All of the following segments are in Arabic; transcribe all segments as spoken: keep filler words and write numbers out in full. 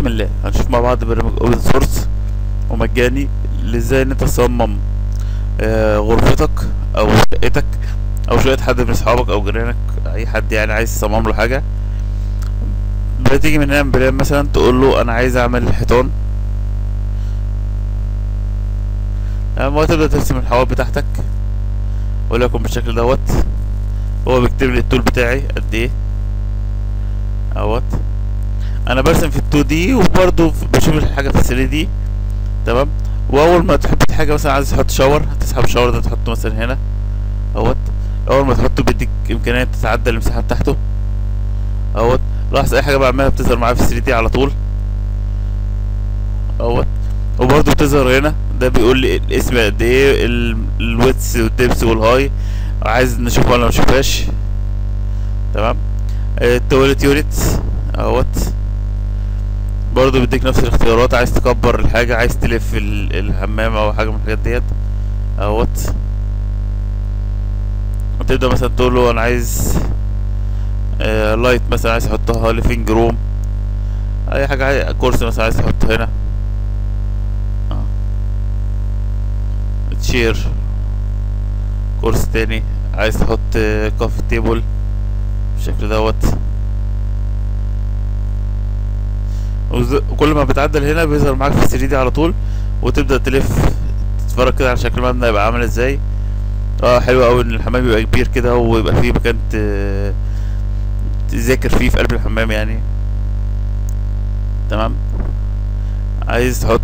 بسم الله هنشوف مع بعض برنامج اوبن سورس ومجاني ازاي ان انت تصمم آه غرفتك او شقتك او شقة حد من اصحابك او جيرانك، اي حد يعني عايز تصمم له حاجة. بتيجي من هنا من بلان مثلا تقول له انا عايز اعمل حيطان، لما تبدأ ترسم الحوائط بتاعتك وليكن بالشكل دوت. هو بيكتب لي الطول بتاعي قد ايه اهوت. انا برسم في التو دي وبرضه بشوف الحاجه في الثري دي، تمام. واول ما تحط حاجه مثلا عايز تحط شاور، هتسحب الشاور ده تحطه مثلا هنا اهوت. اول ما تحطه بيديك امكانيه تتعدى المساحه بتاعته اهوت. لاحظ اي حاجه بعملها بتظهر معايا في الثري دي على طول اهوت. وبرضه بتظهر هنا، ده بيقول لي الاسم قد ايه، الويتس والدبس والهاي، عايز نشوفها ولا منشوفهاش، تمام. التواليت يونت اهوت، برضه بيديك نفس الاختيارات، عايز تكبر الحاجة، عايز تلف الحمام او حاجة من الحاجات ديت اهوت. وتبدأ مثلا تقول له انا عايز آه لايت مثلا، عايز تحطها ليفينج روم، اي حاجة، عايز كرسي مثلا عايز تحطه هنا اه. تشير كرسي تاني، عايز تحط آه كافي تيبل بالشكل دوت. وكل ما بتعدل هنا بيظهر معاك في ثري دي على طول، وتبدأ تلف تتفرج كده على شكل المبنى يبقى عامل ازاي. اه حلو اوي ان الحمام يبقى كبير كده ويبقى فيه مكان تذاكر فيه في قلب الحمام يعني، تمام. عايز تحط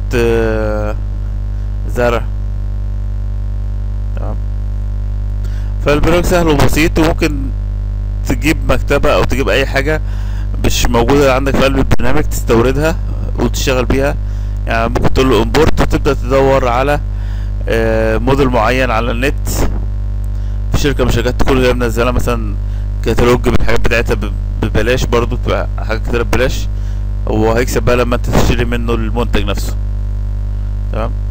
زرع، تمام. فالبرنامج سهل وبسيط، وممكن تجيب مكتبة او تجيب اي حاجة مش موجودة عندك في قلب البرنامج تستوردها وتشتغل بيها. يعني ممكن تقول له امبورت وتبدأ تدور على آه موديل معين على النت في شركة من الشركات تكون هي منزلة مثلا كتالوج بالحاجات بتاعتها ببلاش، برضو بتبقى حاجات كتير ببلاش، وهيكسب بقى لما انت تشتري منه المنتج نفسه، تمام.